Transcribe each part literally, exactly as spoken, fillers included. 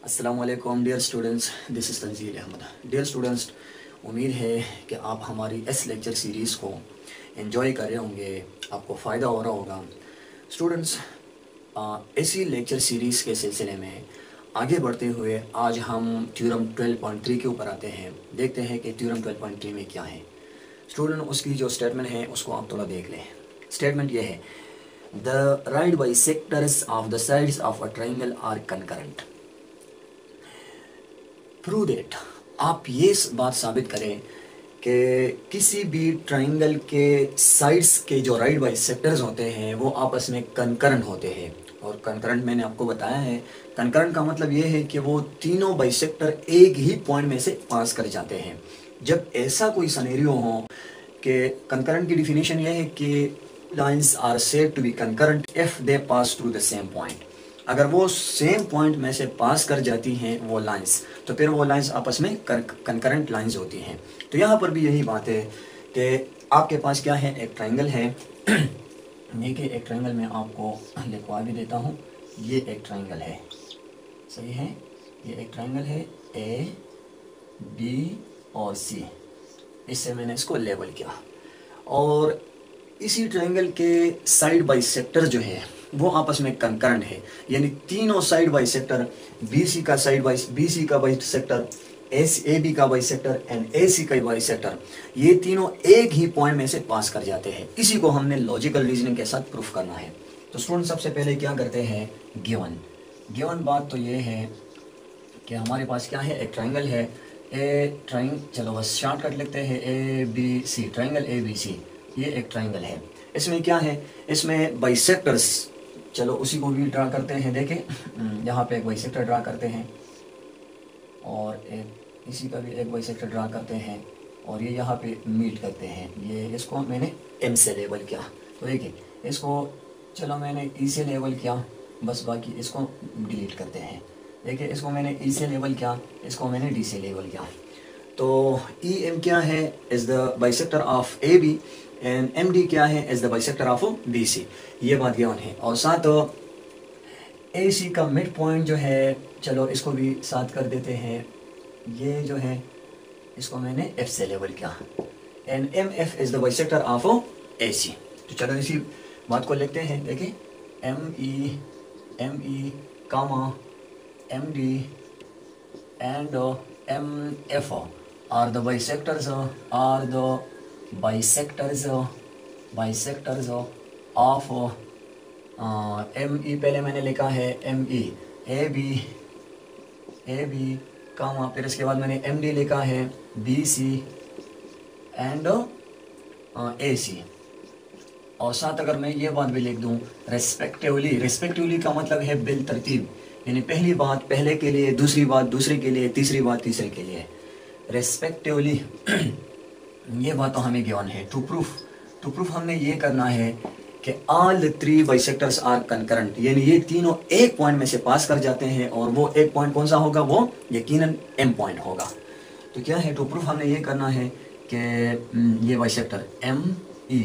अस्सलाम वालेकुम dear students, this is Tanzeel Ahmad. Dear students, उम्मीद है कि आप हमारी इस लेक्चर सीरीज़ को एंजॉय कर रहे होंगे, आपको फ़ायदा हो रहा होगा। स्टूडेंट्स, इसी लेक्चर सीरीज़ के सिलसिले में आगे बढ़ते हुए आज हम थ्योरम ट्वेल्व पॉइंट थ्री के ऊपर आते हैं। देखते हैं कि थ्योरम ट्वेल्व पॉइंट थ्री में क्या है। स्टूडेंट, उसकी जो स्टेटमेंट है उसको आप थोड़ा देख लें। स्टेटमेंट ये है, the right bisectors of the sides of a triangle are concurrent. Prove that, आप ये बात साबित करें कि किसी भी ट्राइंगल के साइड्स के जो राइट बाई सेक्टर्स होते हैं वो आपस में कंकरेंट होते हैं। और कंकरेंट मैंने आपको बताया है, कंकरेंट का मतलब ये है कि वो तीनों बाइसेक्टर एक ही पॉइंट में से पास कर जाते हैं। जब ऐसा कोई सिनेरियो हो कि कंकरेंट की डिफिनीशन ये है कि lines are said to be concurrent if they pass through the same point. अगर वो सेम पॉइंट में से पास कर जाती हैं वो लाइंस, तो फिर वो लाइंस आपस में कंकरेंट लाइंस होती हैं। तो यहाँ पर भी यही बात है कि आपके पास क्या है, एक ट्राइंगल है। देखिए, एक ट्राइंगल में आपको लिखवा भी देता हूँ। ये एक ट्राइंगल है, सही है। ये एक ट्राइंगल है, ए बी और सी। इससे मैंने इसको लेबल किया। और इसी ट्राइंगल के साइड बाई सेक्टर जो है वो आपस में कंकरेंट है, यानी तीनों side bisector, B C का साइड बाई बी सी का bisector, S A B का bisector and A C का बाई सेक्टर, ये तीनों एक ही पॉइंट में से पास कर जाते हैं। इसी को हमने लॉजिकल रीजनिंग के साथ प्रूफ करना है। तो स्टूडेंट, सबसे पहले क्या करते हैं, गिवन गिवन बात तो ये है कि हमारे पास क्या है, एक ट्राइंगल है, ए ट्राइंग चलो बस शॉर्टकट लिखते हैं, A B C, triangle A B C. ये एक ट्राइंगल है, इसमें क्या है, इसमें बाइसेक्टर्स, चलो उसी को भी ड्रा करते हैं। देखें, यहाँ पे एक बाइसेक्टर ड्रा करते हैं और एक इसी का भी एक बाइसेक्टर ड्रा करते हैं और ये यहाँ पे मीट करते हैं। ये इसको मैंने एम से लेबल किया। तो देखिए, इसको चलो मैंने ई से लेबल किया, बस बाकी इसको डिलीट करते हैं। देखिए, इसको मैंने ई से लेबल किया, इसको मैंने डी से लेबल किया। तो ई एम क्या है, is the bisector of A B and M D क्या है, is the bisector of B C. ये बात गिवन है। और साथ ए सी का मिड पॉइंट जो है, चलो इसको भी साथ कर देते हैं। ये जो है इसको मैंने एफ से लेबल किया and M F is the bisector of A C. तो चलो इसी बात को लिखते हैं। देखिए, M E M E comma M D and M F are the bisectors are the bisectors bisectors of M E. पहले मैंने लिखा है M E, A B A B comma, फिर इसके बाद मैंने एम डी लिखा है, बी सी एंड ए सी। और साथ अगर मैं ये बात भी लिख दूँ, रेस्पेक्टिवली, रेस्पेक्टिवली का मतलब है बिल तरतीब, यानी पहली बात पहले के लिए, दूसरी बात दूसरे के लिए, तीसरी बात तीसरे के लिए, रेस्पेक्टिवली। ये बात तो हमें गिवन है। टू प्रूफ टू प्रूफ हमने ये करना है कि all three bisectors are concurrent, यानी ये तीनों एक पॉइंट में से पास कर जाते हैं और वो एक पॉइंट कौन सा होगा, वो यकीनन एम पॉइंट होगा। तो क्या है, टू प्रूफ हमने ये करना है कि ये bisector M E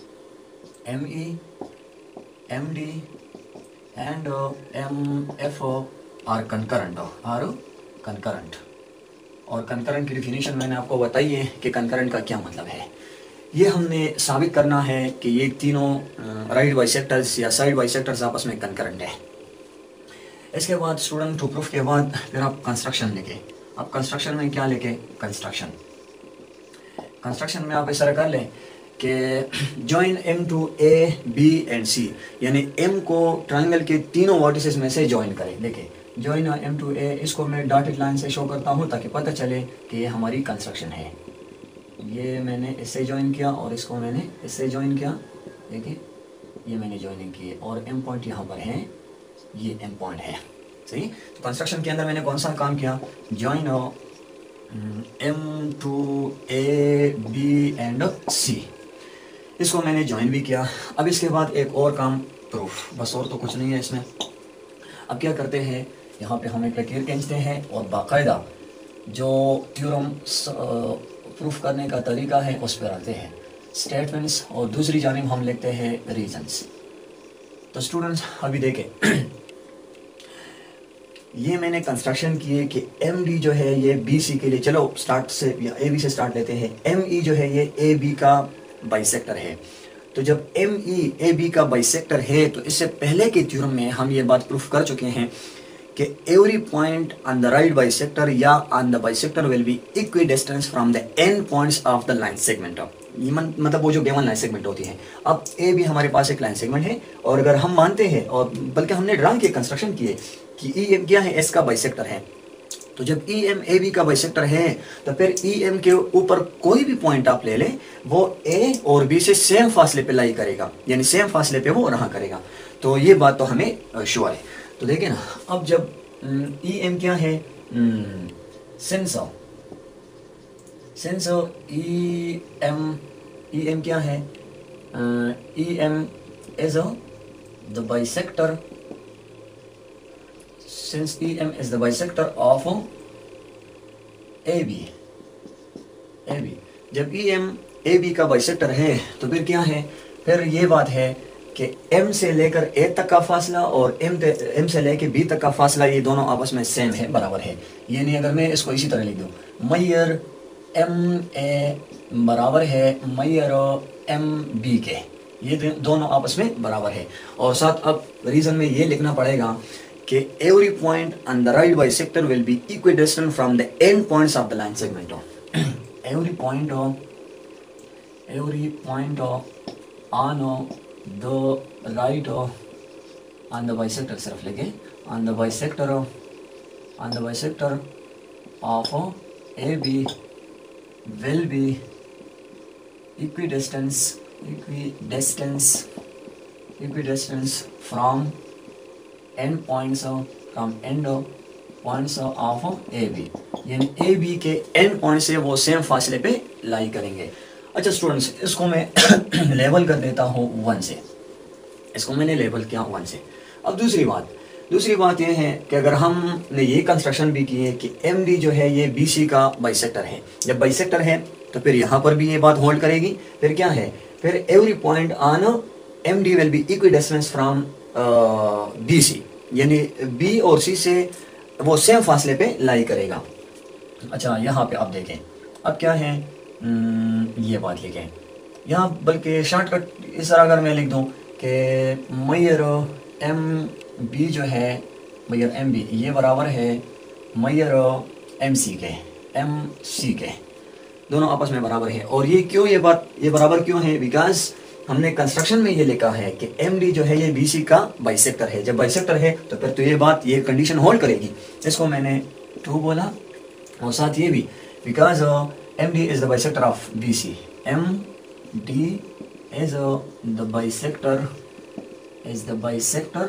M E M D and M F are concurrent are concurrent. और कंकरेंट की डिफिनीशन मैंने आपको बताई है कि कंकरेंट का क्या मतलब है। ये हमने साबित करना है कि ये तीनों राइट बाइसेक्टर्स या साइड बाइसेक्टर्स आपस में कंकरेंट है। इसके बाद स्टूडेंट, टू प्रूफ के बाद फिर आप कंस्ट्रक्शन लिखें। आप कंस्ट्रक्शन में क्या लिखें, कंस्ट्रक्शन कंस्ट्रक्शन में आप ऐसा कर लें कि join M to A B and C, यानी एम को ट्राइंगल के तीनों वर्टिसेस में से जॉइन करें। देखिए, जॉइन एम टू ए, इसको मैं डॉटेड लाइन से शो करता हूँ ताकि पता चले कि ये हमारी कंस्ट्रक्शन है। ये मैंने इससे ज्वाइन किया और इसको मैंने इससे ज्वाइन किया। देखिए, ये मैंने ज्वाइनिंग की और एम पॉइंट यहाँ पर है, ये एम पॉइंट है, सही। तो कंस्ट्रक्शन के अंदर मैंने कौन सा काम किया, join M to A B and C, इसको मैंने ज्वाइन भी किया। अब इसके बाद एक और काम, प्रूफ, बस और तो कुछ नहीं है इसमें। अब क्या करते हैं, यहाँ पे हम एक लकीर खींचते हैं और बाकायदा जो थ्योरम प्रूफ करने का तरीका है उस पर आते हैं, स्टेटमेंट्स, और दूसरी जानिब हम लिखते हैं रीजंस। तो स्टूडेंट्स, अभी देखें, یہ میں نے کنسٹرکشن کی ہے کہ ایم ڈی جو ہے یہ بی سی کے لیے، چلو سٹارٹ سے یا اے بی سے سٹارٹ لیتے ہیں. ایم ای جو ہے یہ اے بی کا بائی سیکٹر ہے. تو جب ایم ای اے بی کا بائی سیکٹر ہے تو اس سے پہلے کے تھیورم میں ہم یہ بات پروف کر چکے ہیں کہ every point on the right bisector یا on the bisector will be equidistant from the end points of the line segment. مطلب وہ جو گیون لائن سیگمنٹ ہوتی ہے. اب اے بھی ہمارے پاس ایک لائن سیگمنٹ ہے، اور اگر ہم مانتے ہیں اور بلکہ ہم نے ڈرا کے کنسٹرکشن کیے کہ ای ایم کیا ہے، ایس کا بائی سیکٹر ہے. تو جب ای ایم اے بی کا بائی سیکٹر ہے تو پھر ای ایم کے اوپر کوئی بھی پوائنٹ آپ لے لیں وہ اے اور بی سے سیم فاصلے پہ لائی کرے گا، یعنی سیم فاصلے پہ وہ رہا کرے گا. تو یہ بات تو ہمیں شیور ہے. تو دیکھیں نا، اب جب ای ایم کیا ہے، since since E M E M کیا ہے، E M is the bisector, since E M is the bisector of A B. A B جب E M A B کا bisector ہے تو پھر کیا ہے، پھر یہ بات ہے کہ M سے لے کر A تک کا فاصلہ اور M M سے لے کے B تک کا فاصلہ یہ دونوں آپس میں سیم ہے، برابر ہے. یعنی اگر میں اس کو اسی طرح لکھ دوں، میئر ایم اے برابر ہے میئر ایم بی کے، یہ دونوں آپس میں برابر ہے. اور ساتھ اب ریزن میں یہ لکھنا پڑے گا کہ every point on the right bisector will be equidistant from the end points of the line segment. every point every point on the right on the bisector صرف لگے on the bisector on the bisector of A B will be equidistance equidistance equidistance from end points from end points of A B. یعنی A B کے end point سے وہ same فاصلے پہ لائی کریں گے. اچھا اسٹوڈنٹس، اس کو میں لیبل کر دیتا ہوں ون سے، اس کو میں نے لیبل کیا ون سے. اب دوسری بات دوسری بات یہ ہے کہ اگر ہم نے یہ کنسٹرکشن بھی کی ہے کہ ایم ڈی جو ہے یہ بی سی کا بائی سیکٹر ہے. جب بائی سیکٹر ہے تو پھر یہاں پر بھی یہ بات ہولڈ کرے گی. پھر کیا ہے، پھر every point on M D will be equidistant from B C, یعنی بی اور سی سے وہ سیم فاصلے پہ لائی کرے گا. اچھا یہاں پہ آپ دیکھیں اب کیا ہے، یہ بات لکھیں یہاں، بلکہ شارٹ کٹ اس طرح اگر میں لکھ دوں کہ میئر ایم بی جو ہے، میئر ایم بی یہ برابر ہے میئر ایم سی کے، ایم سی کے دونوں آپس میں برابر ہے. اور یہ کیوں، یہ بات یہ برابر کیوں ہے، بیکاز ہم نے کنسٹرکشن میں یہ لکھا ہے کہ ایم ڈی جو ہے یہ بی سی کا بائی سیکٹر ہے. جب بائی سیکٹر ہے تو پھر تو یہ بات یہ کنڈیشن ہولڈ کرے گی. اس کو میں نے ٹرو بولا، اور ساتھ یہ بھی because M D is the bisector of B C, M D is the bisector is the bisector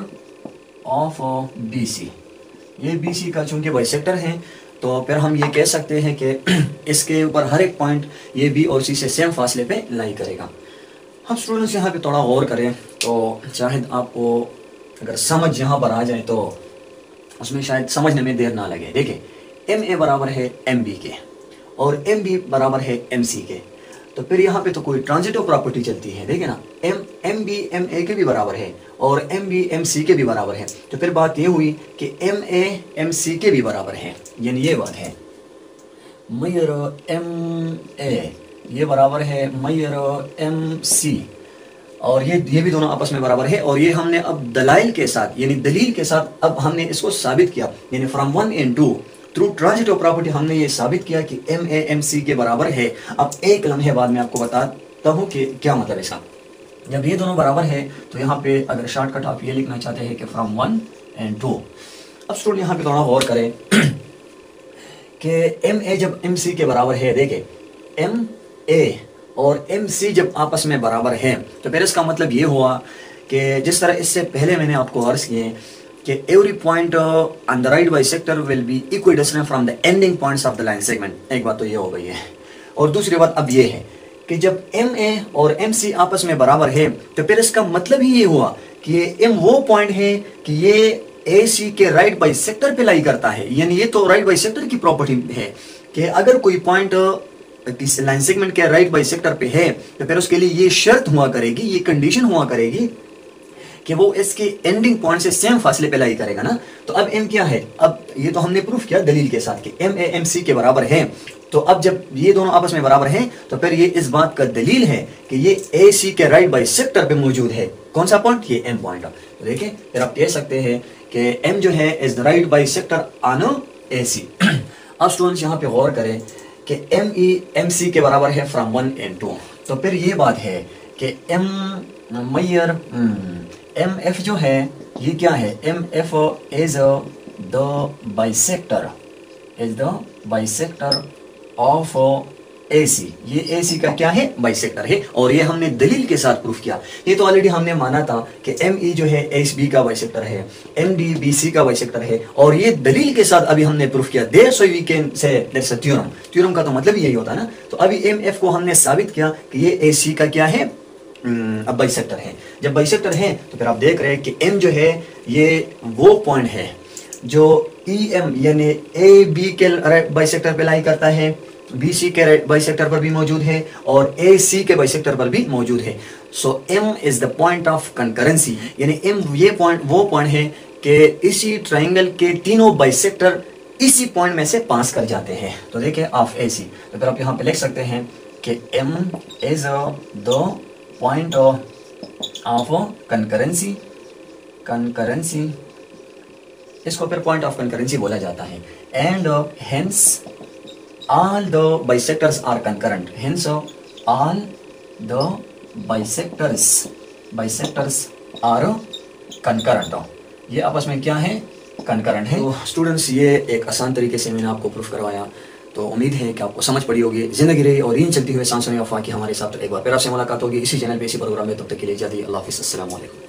of B C. یہ بی سی کا چونکہ بائی سیکٹر ہے تو پھر ہم یہ کہہ سکتے ہیں کہ اس کے اوپر ہر ایک پوائنٹ یہ بی اور سی سے سیم فاصلے پہ لائی کرے گا. اب اسٹوڈنٹس یہاں پہ تھوڑا غور کریں تو شاید آپ کو اگر سمجھ یہاں پر آ جائے تو اس میں شاید سمجھنے میں دیر نہ لگے. دیکھیں ایم اے برابر ہے ایم بی کے اور ایم بی برابر ہے ایم سی کے، تو پھر یہاں پہ تو کوئی ٹرانزٹو پراپرٹی چلتی ہے. دیکھیں نا، M M B M A کے بھی برابر ہے اور ایم بی ایم سی کے بھی برابر ہے. تو پھر بات یہ ہوئی کہ ایم اے ایم سی کے بھی برابر ہے. یعنی یہ بات ہے میئر ایم اے یہ برابر ہے میئر ایم سی، اور یہ یہ بھی دونوں آپس میں برابر ہے. اور یہ ہم نے اب دلائل کے ساتھ، یعنی دلیل کے ساتھ اب ہم نے اس کو ثابت کیا. یعنی from one and two through transitive property ہم نے یہ ثابت کیا کہ ایم اے ایم سی کے برابر ہے. اب ایک لمحے بعد میں آپ کو بتاتا ہوں کہ کیا مطلب اس کا. جب یہ دونوں برابر ہے تو یہاں پہ اگر شارٹ کٹ آپ یہ لکھنا چاہتے ہیں کہ فرام ون اینڈ ٹو. اب اسٹوڈنٹ یہاں پہ تھوڑا غور کریں کہ ایم اے جب ایم سی کے برابر ہے، دیکھیں ایم اے اور ایم سی جب آپس میں برابر ہیں تو پھر اس کا مطلب یہ ہوا کہ جس طرح اس سے پہلے میں نے آپ کو عرض کیے کہ every point on the right bisector will be equidistant from the ending points of the line segment. ایک بات تو یہ ہو گئی ہے. اور دوسری بات اب یہ ہے کہ جب ایم اے اور ایم سی آپس میں برابر ہے تو پھر اس کا مطلب ہی یہ ہوا کہ یہ ایم وہ پوائنٹ ہے کہ یہ اے سی کے رائٹ بائی سیکٹر پہ لائی کرتا ہے. یعنی یہ تو رائٹ بائی سیکٹر کی پراپرٹی ہے کہ اگر کوئی پوائنٹ لائن سیگمنٹ کے رائٹ بائی سیکٹر پہ ہے تو پھر اس کے لیے یہ شرط ہوا کرے گی، یہ کنڈیشن ہوا کرے گی کہ وہ اس کے اینڈنگ پوائنٹ سے سیم فاصلے پہ لائی کرے گا نا. تو اب ایم کیا ہے؟ اب یہ تو ہم نے پروف کیا دلیل کے ساتھ کہ ایم اے ایم سی کے برابر ہے. تو اب جب یہ دونوں آپس میں برابر ہیں تو پھر یہ اس بات کا دلیل ہے کہ یہ اے سی کے رائٹ بائی سیکٹر پہ موجود ہے. کون سا پوائنٹ؟ یہ ایم پوائنٹ. تو دیکھیں پھر آپ کہہ سکتے ہیں کہ ایم جو ہے is the right bisector on A C. اب اسٹوڈنٹس یہاں پہ غور کریں کہ ایم ای ایم سی کے برابر ہے فرام ون اینڈ ٹو. تو پھر یہ بات ہے کہ ایم میئر ایم ایف جو ہے یہ کیا ہے؟ M F is the bisector is the bisector of A C. یہ اے سی کا کیا ہے؟ بائی سیکٹر ہے. اور یہ ہم نے دلیل کے ساتھ پروف کیا. یہ تو آلریڈی ہم نے مانا تھا کہ ایم ای جو ہے ایس بی کا بائی سیکٹر ہے, ایم ڈی بی سی کا بائی سیکٹر ہے, اور یہ دلیل کے ساتھ ابھی ہم نے پروف کیا. There so we can say that's a theorem. Theorem کا تو مطلب یہی ہوتا ہے نا. تو ابھی ایم ایف کو ہم نے ثابت کیا کہ یہ اے سی کا کیا ہے؟ اب بائی سیکٹر ہے. جب بائی سیکٹر ہے تو پھر آپ دیکھ رہے ہیں کہ ایم جو ہے یہ وہ پوائنٹ ہے جو ای ایم یعنی اے بی کے بائی سیکٹر پہ لائی کرتا ہے, بی سی کے بائی سیکٹر پر بھی موجود ہے, اور اے سی کے بائی سیکٹر پر بھی موجود ہے. So M is the point of concurrency, یعنی ایم یہ پوائنٹ وہ پوائنٹ ہے کہ اسی ٹرائنگل کے تینوں بائی سیکٹر اسی پوائنٹ میں سے پاس کر جاتے ہیں. تو دیکھیں آف اے سی, تو پھر آپ یہاں پہ لکھ سکتے ہیں کہ M is the point of concurrency. Concurrency اس کو پھر پوائنٹ آف کنکرنسی بولا جاتا ہے. And hence all the bisectors are concurrent. Hence all the bisectors bisectors are concurrent. یہ آپس میں کیا ہے؟ concurrent ہے. تو اسٹوڈنٹس یہ ایک آسان طریقے سے میں نے آپ کو پروف کروایا. تو امید ہے کہ آپ کو سمجھ پڑی ہوگی. زندگی رہی اور یوں چلتی ہوئے سانسوں میں وفا کی ہمارے ساتھ ایک بار پھر آپ سے ملاقات ہوگی اسی چینل پہ اسی پروگرام میں. تب تک کے لیے جلدی اللہ حافظ. السلام علیکم.